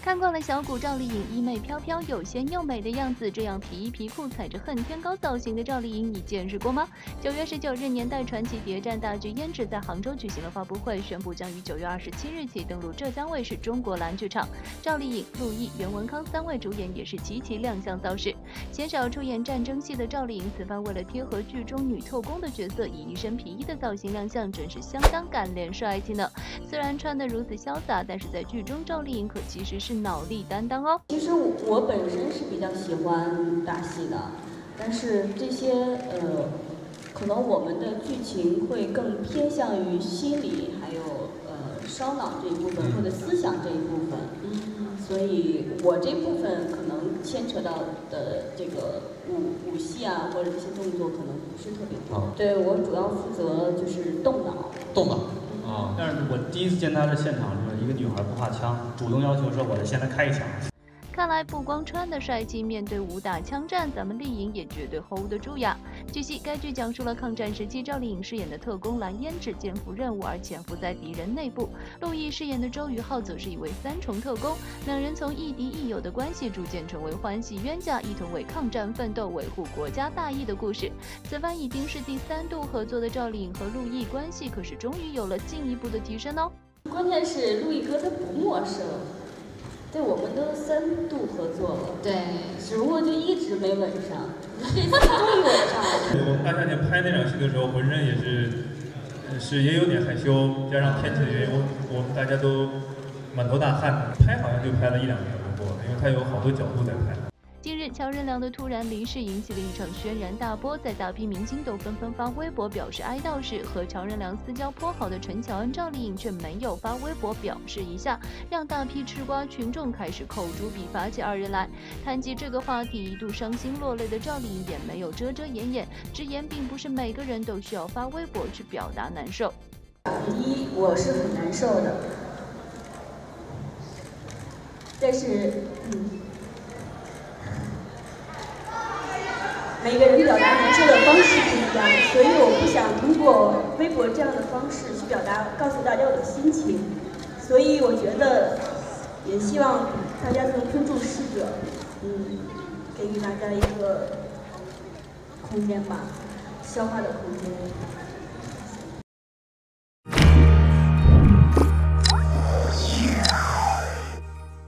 看惯了小谷赵丽颖衣袂飘飘、又仙又美的样子，这样皮衣皮裤踩着恨天高造型的赵丽颖，你见识过吗？9月19日，年代传奇谍战大剧《胭脂》在杭州举行了发布会，宣布将于9月27日起登陆浙江卫视中国蓝剧场。赵丽颖、陆毅、袁文康3位主演也是齐齐亮相造势。鲜少出演战争戏的赵丽颖，此番为了贴合剧中女特工的角色，以一身皮衣的造型亮相，真是相当干练帅气呢。虽然穿得如此潇洒，但是在剧中赵丽颖可其实是脑力担当哦。 其实我本身是比较喜欢打戏的，但是这些可能我们的剧情会更偏向于心理还有烧脑这一部分或者思想这一部分，所以我这部分可能牵扯到的这个武戏啊或者这些动作可能不是特别多。对，我主要负责就是动脑。 动脑。 但是我第一次见他的现场是一个女孩不怕枪，主动要求说我现在开一枪。 看来不光穿的帅气，面对武打枪战，咱们丽颖也绝对 hold 得住呀。据悉，该剧讲述了抗战时期赵丽颖饰演的特工蓝胭脂肩负任务而潜伏在敌人内部，陆毅饰演的周宇浩则是一位3重特工，两人从亦敌亦友的关系逐渐成为欢喜冤家，一同为抗战奋斗，维护国家大义的故事。此番已经是第3度合作的赵丽颖和陆毅关系可是终于有了进一步的提升哦。 关键是陆毅哥他不陌生。对，我们都3度合作了，对，只不过就一直没吻上，这次终于吻上了。 我大夏天拍那场戏的时候，浑身也有点害羞，加上天气的原因，我们大家都满头大汗的。拍好像就拍了1-2年不过，因为他有好多角度在拍。 近日，乔任梁的突然离世引起了一场轩然大波，在大批明星都纷纷发微博表示哀悼时，和乔任梁私交颇好的陈乔恩、赵丽颖却没有发微博表示一下，让大批吃瓜群众开始口诛笔伐起2人来。谈及这个话题，一度伤心落泪的赵丽颖也没有遮遮掩掩，直言并不是每个人都需要发微博去表达难受。 我是很难受的，但是每个人表达难受的方式不一样，所以我不想通过微博这样的方式去表达，告诉大家我的心情。所以我觉得，也希望大家能尊重逝者，给予大家一个空间吧，消化的空间。